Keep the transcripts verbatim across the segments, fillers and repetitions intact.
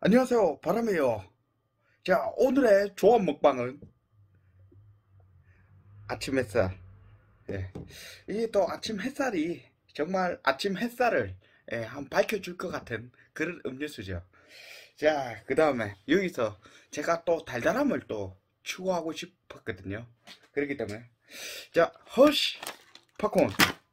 안녕하세요, 바람이에요. 자, 오늘의 조합 먹방은 아침 햇살. 예. 이게 또 아침 햇살이 정말 아침 햇살을 예, 한번 밝혀줄 것 같은 그런 음료수죠. 자, 그 다음에 여기서 제가 또 달달함을 또 추구하고 싶었거든요. 그렇기 때문에 자, 허쉬 팝콘.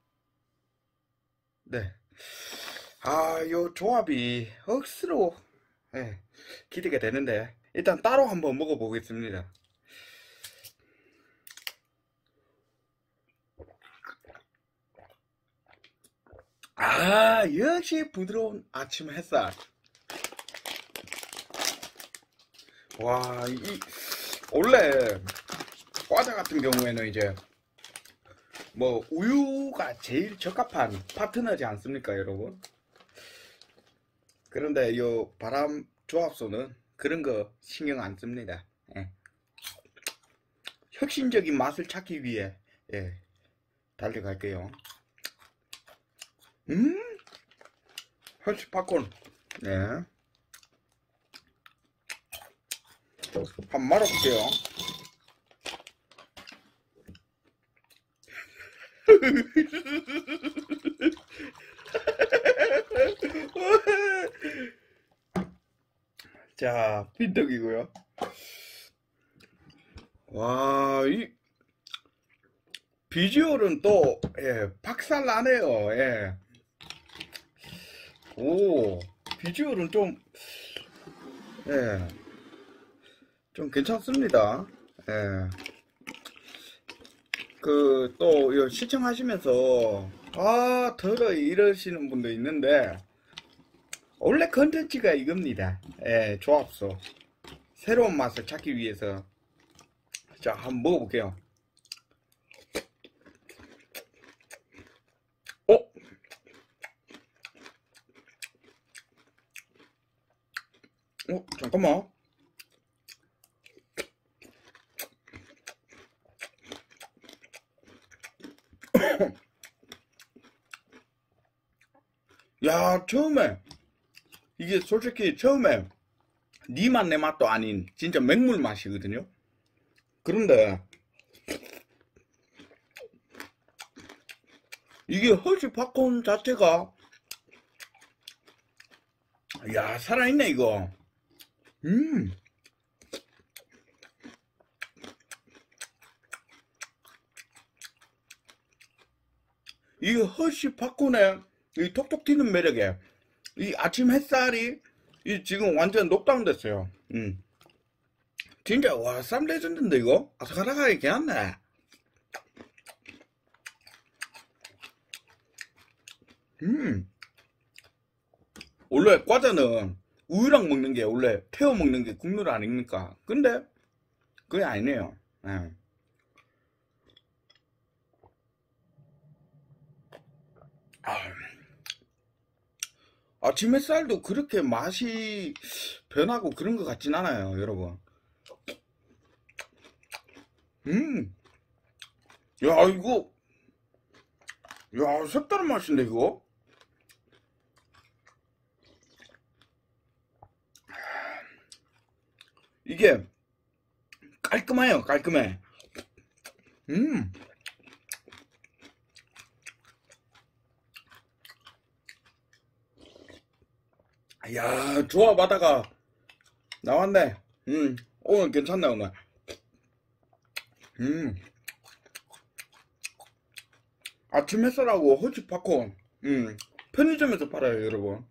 네. 아, 요 조합이 억수로 예, 기대가 되는데 일단 따로 한번 먹어보겠습니다. 아, 역시 부드러운 아침 햇살. 와, 이, 원래 과자 같은 경우에는 이제 뭐 우유가 제일 적합한 파트너지 않습니까, 여러분? 그런데 요 바람 조합소는 그런 거 신경 안 씁니다. 예. 혁신적인 맛을 찾기 위해 예, 달려갈게요. 음, 헐시 팝콘. 네, 한번 말아볼게요. 자, 빈떡이고요. 와, 이 비주얼은 또 예, 박살나네요. 예. 오, 비주얼은 좀 예, 좀 괜찮습니다. 예. 그 또 시청하시면서 아, 더러 이러시는 분도 있는데 원래 컨텐츠가 이겁니다. 예, 조합소. 새로운 맛을 찾기 위해서 자, 한번 먹어볼게요. 어? 어? 잠깐만. 야, 처음에 이게 솔직히 처음에 니 맛 내 맛도 아닌 진짜 맹물 맛이거든요. 그런데 이게 허쉬 팝콘 자체가 야, 살아있네 이거. 음, 이 허쉬 팝콘의 이 톡톡 튀는 매력에 이 아침 햇살이 이 지금 완전 녹다운 됐어요. 음, 진짜 와, 쌈 레전드인데 이거 아삭아삭하게 괜찮네. 음, 원래 과자는 우유랑 먹는 게 원래 태워 먹는 게 국룰 아닙니까? 근데 그게 아니네요. 예. 아, 아침 햇살도 그렇게 맛이 변하고 그런 것 같진 않아요, 여러분. 음, 야, 이거, 야, 색다른 맛인데, 이거? 이게 깔끔해요, 깔끔해. 음, 야, 조합하다가 나왔네. 음, 오늘 괜찮네, 오늘. 음, 아침 햇살하고 허쉬 팝콘. 음, 편의점에서 팔아요, 여러분.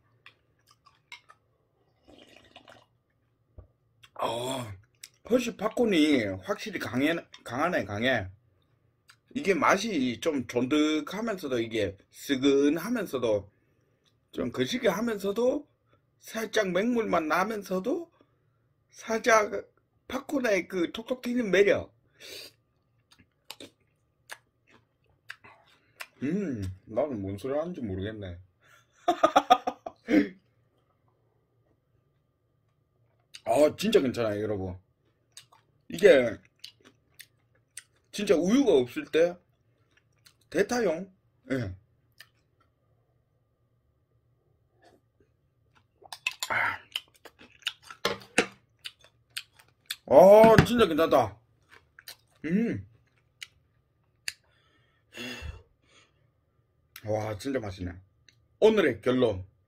아, 허쉬 팝콘이 확실히 강해, 강하네, 강해. 이게 맛이 좀 쫀득하면서도 이게 스근하면서도 좀 거시기 하면서도 살짝 맹물맛 나면서도 살짝 팝콘의 그 톡톡 튀는 매력. 음, 나는 뭔 소리 하는지 모르겠네. 아, 진짜 괜찮아요, 여러분. 이게 진짜 우유가 없을 때 대타용. 예. 아, 아, 진짜 괜찮다. 음. 와, 진짜 맛있네. 오늘의 결론.